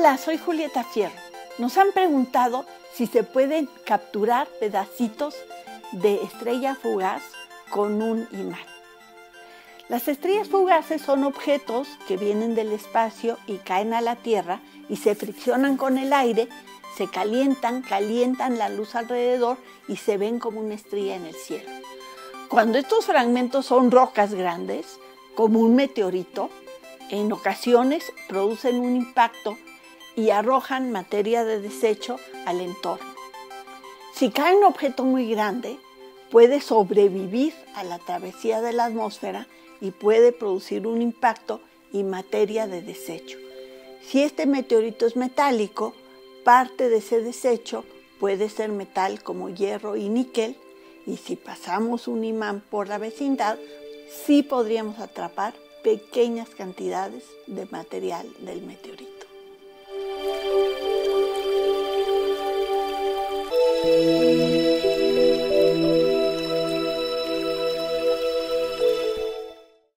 Hola, soy Julieta Fierro. Nos han preguntado si se pueden capturar pedacitos de estrella fugaz con un imán. Las estrellas fugaces son objetos que vienen del espacio y caen a la Tierra y se friccionan con el aire, se calientan la luz alrededor y se ven como una estrella en el cielo. Cuando estos fragmentos son rocas grandes, como un meteorito, en ocasiones producen un impacto y arrojan materia de desecho al entorno. Si cae un objeto muy grande, puede sobrevivir a la travesía de la atmósfera y puede producir un impacto y materia de desecho. Si este meteorito es metálico, parte de ese desecho puede ser metal como hierro y níquel, y si pasamos un imán por la vecindad, sí podríamos atrapar pequeñas cantidades de material del meteorito.